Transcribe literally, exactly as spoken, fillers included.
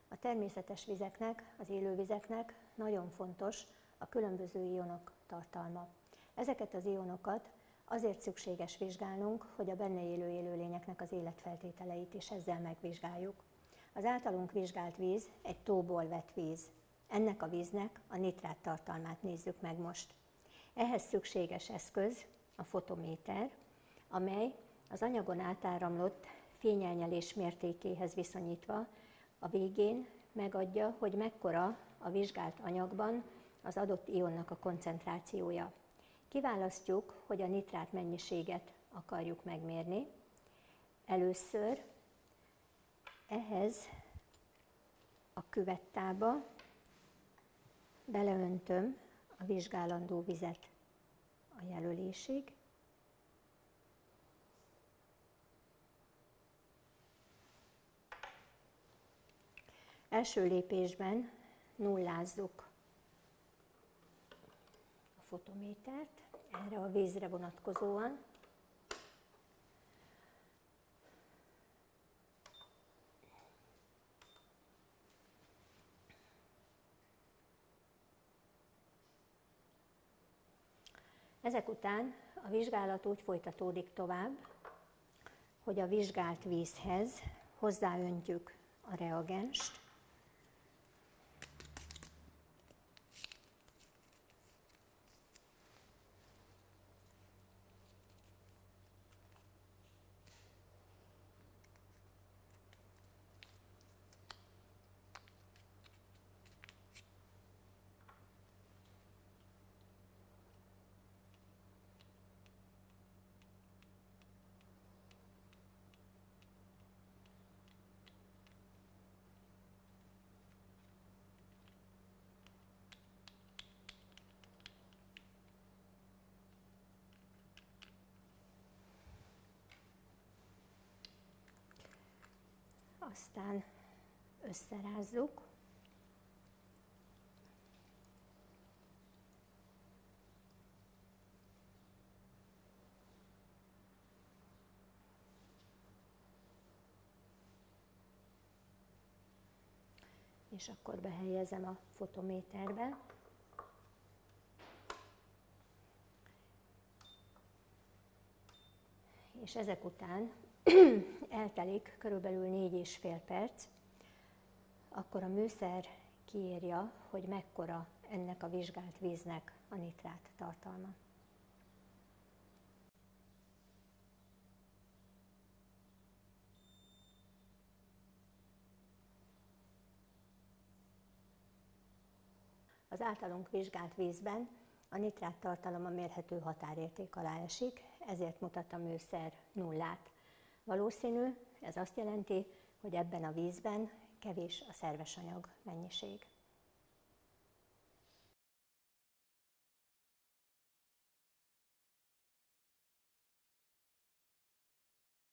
A természetes vizeknek, az élővizeknek nagyon fontos a különböző ionok tartalma. Ezeket az ionokat azért szükséges vizsgálnunk, hogy a benne élő élőlényeknek az életfeltételeit is ezzel megvizsgáljuk. Az általunk vizsgált víz egy tóból vett víz. Ennek a víznek a nitrát tartalmát nézzük meg most. Ehhez szükséges eszköz a fotométer, amely az anyagon átáramlott fényelnyelés mértékéhez viszonyítva a végén megadja, hogy mekkora a vizsgált anyagban az adott ionnak a koncentrációja. Kiválasztjuk, hogy a nitrát mennyiséget akarjuk megmérni. Először ehhez a küvettába beleöntöm a vizsgálandó vizet a jelölésig. Első lépésben nullázzuk a fotométert erre a vízre vonatkozóan. Ezek után a vizsgálat úgy folytatódik tovább, hogy a vizsgált vízhez hozzáöntjük a reagenst, aztán összerázzuk, és akkor behelyezem a fotométerbe. És ezek után eltelik körülbelül négy és fél perc, akkor a műszer kiírja, hogy mekkora ennek a vizsgált víznek a nitrát tartalma. Az általunk vizsgált vízben a nitrát tartalom mérhető határérték alá esik, ezért mutat a műszer nullát. Valószínű, ez azt jelenti, hogy ebben a vízben kevés a szerves anyag mennyiség.